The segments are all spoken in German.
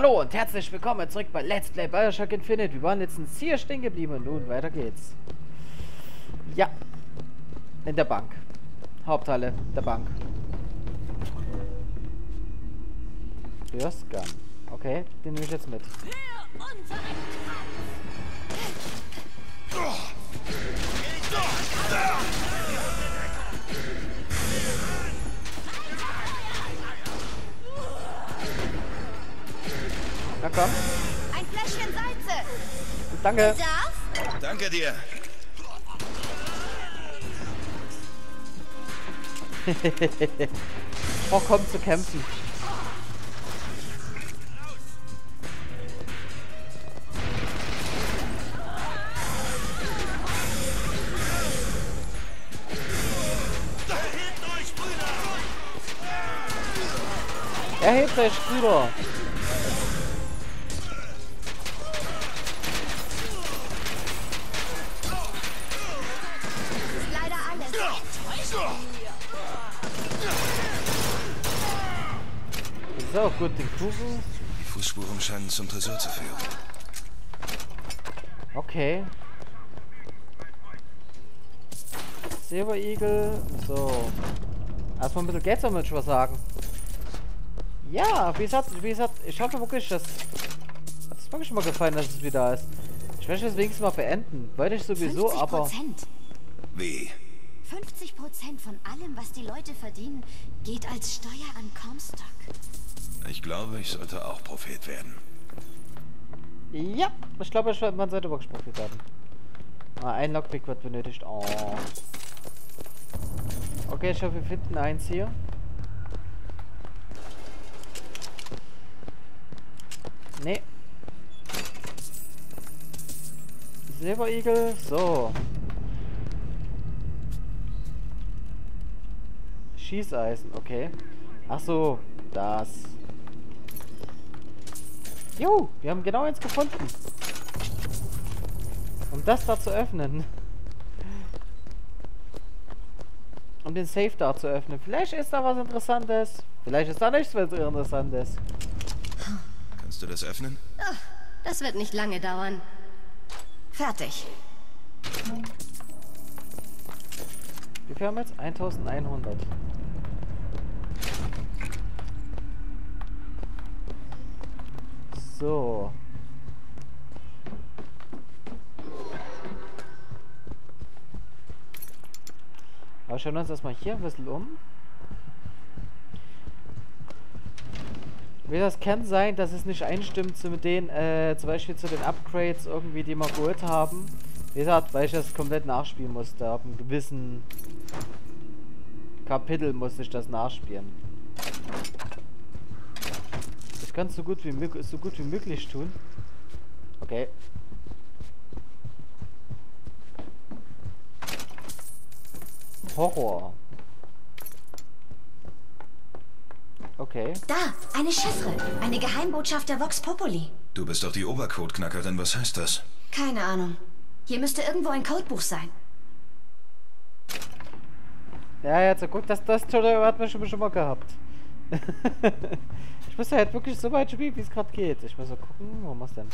Hallo und herzlich willkommen zurück bei Let's Play BioShock Infinite. Wir waren letztens hier stehen geblieben und nun weiter geht's. Ja. In der Bank. Haupthalle der Bank. Burstgun. Okay, den nehme ich jetzt mit. Na komm. Ein Fläschchen Salze. Danke. Darf? Danke dir. Oh, komm zu kämpfen. Erhebt euch, Brüder. Leider alles. So, gut, den Kugel. Die Fußspuren scheinen zum Tresor zu führen. Okay. Silber Eagle. So. Erstmal ein bisschen Geld, soll ich was sagen. Ja, wie gesagt, ich hoffe wirklich, dass... Hat es wirklich mal gefallen, dass es wieder ist. Ich möchte es wenigstens mal beenden. Wollte ich sowieso, 50%. aber... Wie? 50% von allem, was die Leute verdienen, geht als Steuer an Comstock. Ich glaube, ich sollte auch Prophet werden. Ja, ich glaube, man sollte wirklich Profit haben. Ah, ein Lockpick wird benötigt. Oh. Okay, ich hoffe, wir finden eins hier. Nee. Silberigel, so. Schießeisen, okay. Ach so, das. Jo, wir haben genau eins gefunden. Um das da zu öffnen. Um den Safe da zu öffnen. Vielleicht ist da was Interessantes. Vielleicht ist da nichts was Interessantes. Kannst du das öffnen? Oh, das wird nicht lange dauern. Fertig. Wie viel haben wir jetzt? 1100. So. Aber schauen wir uns erstmal hier ein bisschen um. Wie das kann sein, dass es nicht einstimmt zu den, zum Beispiel zu den Upgrades irgendwie, die wir geholt haben. Wie gesagt, weil ich das komplett nachspielen musste. Ab einem gewissen Kapitel musste ich das nachspielen. Ich kann es so gut wie möglich tun. Okay. Horror. Okay. Da, eine Chiffre. Eine Geheimbotschaft der Vox Populi. Du bist doch die Obercode-Knackerin. Was heißt das? Keine Ahnung. Hier müsste irgendwo ein Codebuch sein. Ja, jetzt guck, das Tutorial hat man schon mal gehabt. Ich muss ja halt wirklich so weit spielen, wie es gerade geht. Ich muss so gucken, wo muss denn?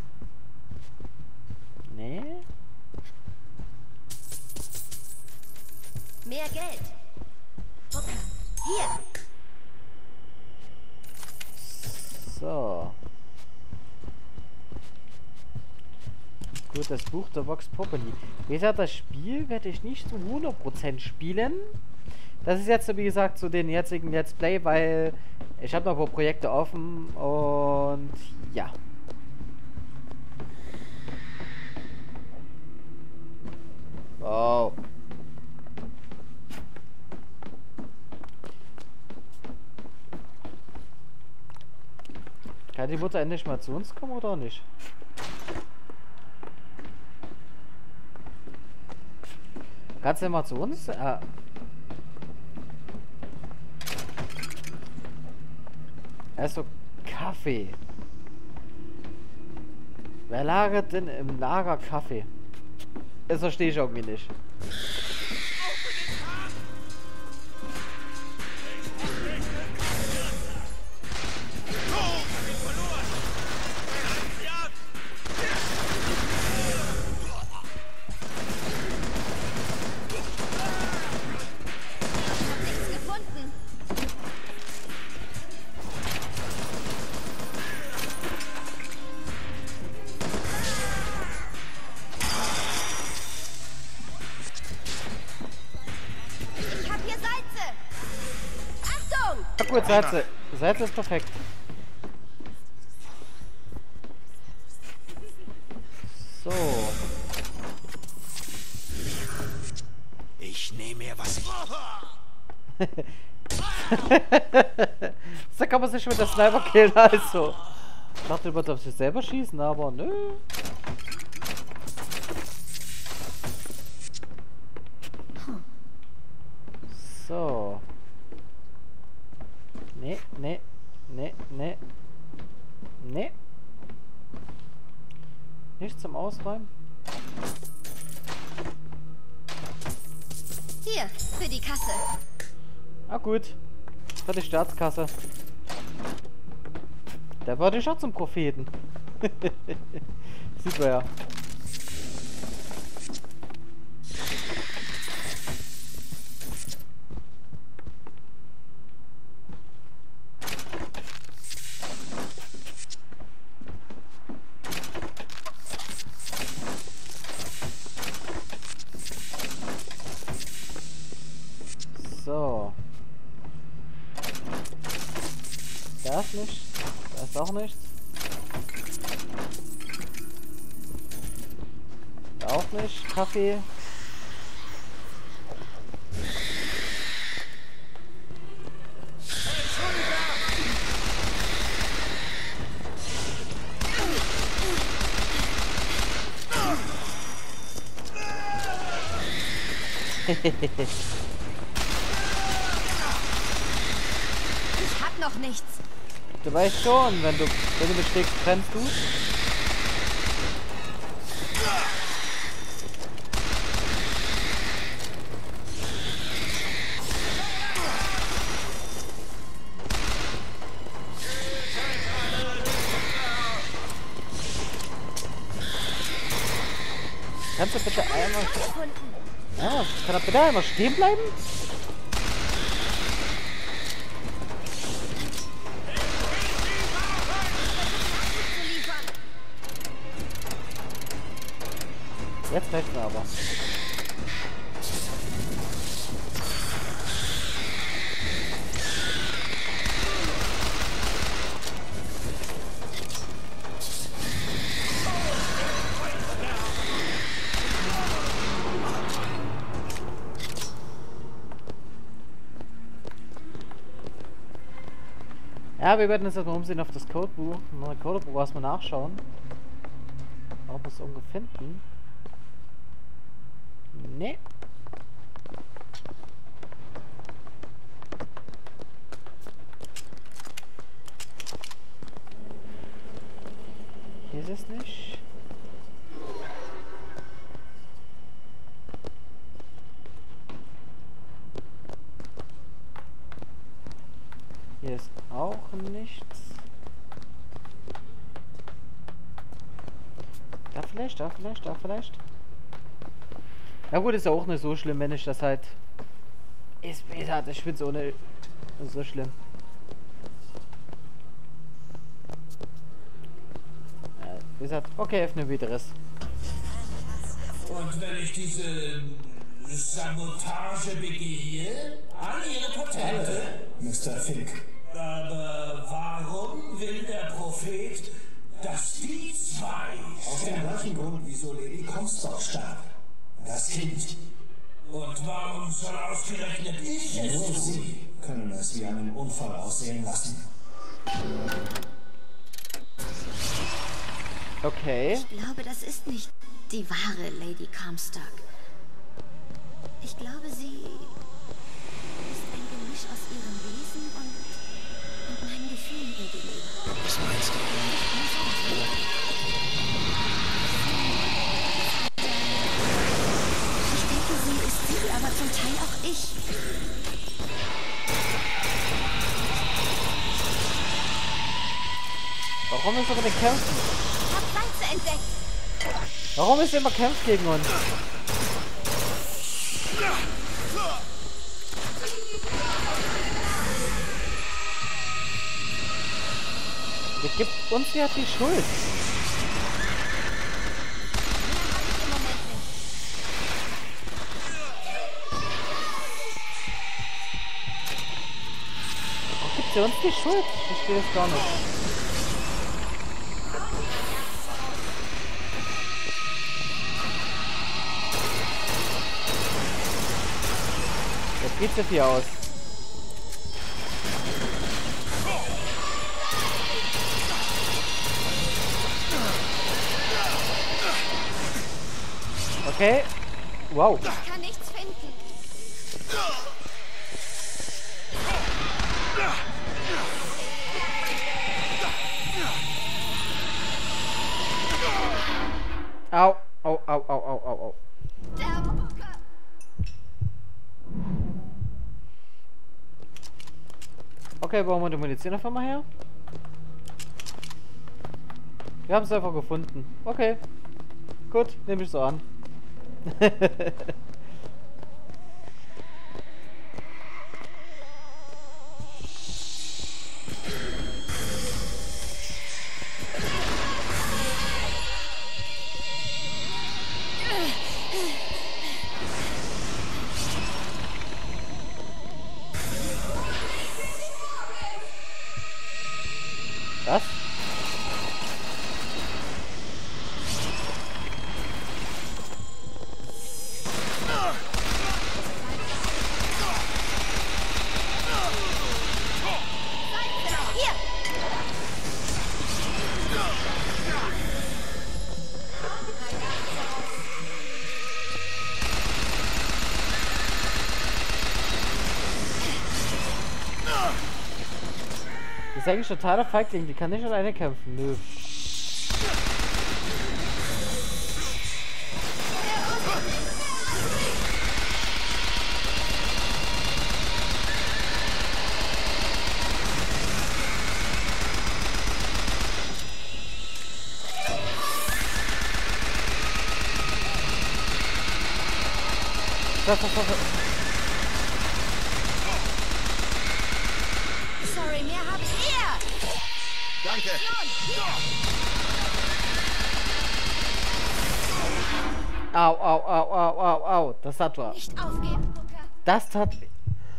Nee. Mehr Geld. Okay. Hier. So. Gut, das Buch der Vox Populi. Wie gesagt, das Spiel werde ich nicht zu 100% spielen. Das ist jetzt, wie gesagt, zu den jetzigen Let's Play, weil ich habe noch ein paar Projekte offen und ja. Oh. Kann die Mutter endlich mal zu uns kommen oder nicht? Kannst du mal zu uns? Also Kaffee. Wer lagert denn im Lager Kaffee? Das verstehe ich irgendwie nicht. Ah gut, Salze. Salze ist perfekt. So. Ich nehme mir was. Da kann man sich mit der Sniper killen, also. Ich dachte, man darf sich selber schießen, aber nö. So. Nee, nee, nee, nee. Nee. Nicht zum Ausräumen. Hier, für die Kasse. Ah gut. Für die Staatskasse. Der war schon zum Propheten. Sieht man ja. So. Da ist nichts. Da ist auch nichts. Da auch nicht. Kaffee. Ich hab noch nichts. Du weißt schon, wenn du mich schlägst, brennst du. Kannst du bitte einmal... Ja, kann er bitte einmal stehen bleiben? Jetzt reicht's mir aber. Ja, wir werden jetzt erstmal umsehen auf das Codebuch. Mal Codebuch erstmal nachschauen. Ob wir es irgendwo finden. Nee. Hier ist es nicht. Hier ist auch nichts. Da vielleicht, da vielleicht, da vielleicht. Ja gut, ist ja auch nicht so schlimm, wenn ich das halt... Ich finde es auch nicht so schlimm. Ja, wie gesagt, okay, öffne wieder es. Und wenn ich diese Sabotage begehe, alle ihre Patente. Mr. Fink. Aber warum will der Prophet, dass die zwei Aus dem gleichen Grund, wieso Lady Comstock starb. Das Kind. Und warum soll ausgerechnet ich es Nur tun? Sie können es wie einen Unfall aussehen lassen. Okay. Ich glaube, das ist nicht die wahre Lady Comstock. Ich glaube, sie ist ein Gemisch aus ihrem Wesen und meinen Gefühlen ihr gegenüber. Was meinst du? Ich denke, sie ist sie, aber zum Teil auch ich. Warum ist er mit den Kämpfen? Ich hab Salze entdeckt. Warum ist er immer kämpft gegen uns? Der gibt uns ja die Schuld. Im Moment nicht. sie uns die Schuld? Ich verstehe es gar nicht. Jetzt geht's jetzt hier aus. Okay. Wow. Ich kann nichts finden. Au. Au, au, au, au, au, au. Der Bunker. Okay, brauchen wir die Munition einfach mal her. Wir haben es einfach gefunden. Okay. Gut, nehme ich so an. Was? Hier. Das ist eigentlich totaler Feigling, die kann nicht alleine kämpfen. Nö. Sorry, mehr habe ich hier. Danke. Au, au, au, au, au, au. Das tat was. Nicht aufgeben, Bunker. Das tat weh.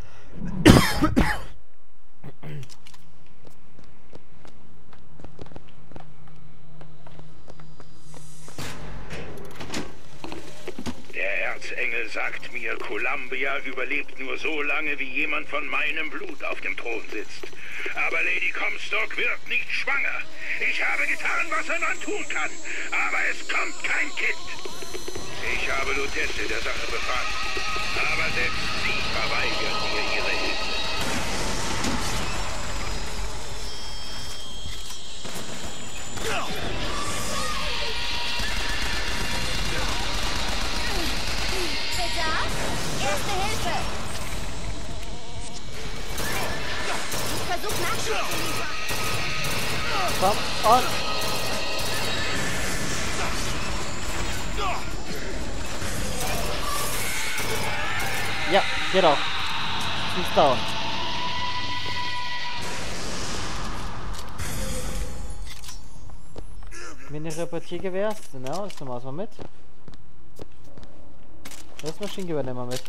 Der Erzengel sagt mir, Columbia überlebt nur so lange, wie jemand von meinem Blut auf dem Thron sitzt. Aber Lady Comstock wird nicht schwanger. Ich habe getan, was ein Mann tun kann, aber es kommt kein Kind. Ich habe Lutece der Sache befragt, aber selbst sie verweigert mir ihre Hilfe. Bedarf? Erste Hilfe. Ich versuche Nachschub zu liefern. Komm on. Ja, geht auch. Sie ist down. Mini-Repartiergewehr, genau, das nehmen wir erstmal mit. Das Maschinengewehr nehmen wir mit.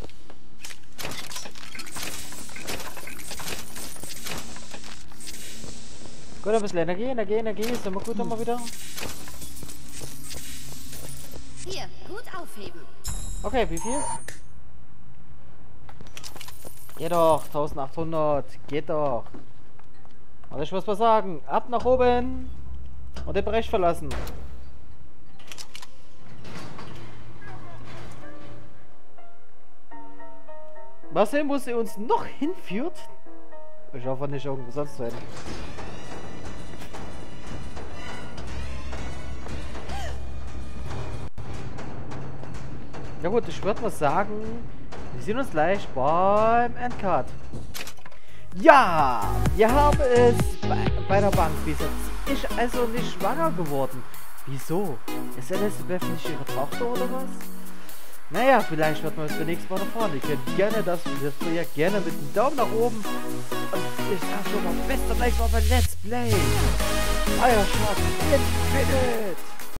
Gut, ein bisschen Energie, sind wir gut mal wieder. Hier, gut aufheben. Okay, wie viel? Geht doch, 1800, geht doch. Und ich muss mal sagen, ab nach oben und den Bereich verlassen. Mal sehen, wo sie uns noch hinführt. Ich hoffe nicht irgendwo sonst hin. Ja gut, ich würde mal sagen, wir sehen uns gleich beim Endcard. Ja, wir haben es bei der Bank bis jetzt. Ich also nicht schwanger geworden. Wieso? Ist Elizabeth nicht ihre Tochter oder was? Naja, vielleicht wird man es beim nächsten Mal erfahren. Ihr könnt gerne das Projekt gerne mit einem Daumen nach oben. Und ich sag schon mal, bis zum nächsten Mal bei Let's Play. Euer Schatz Infinite.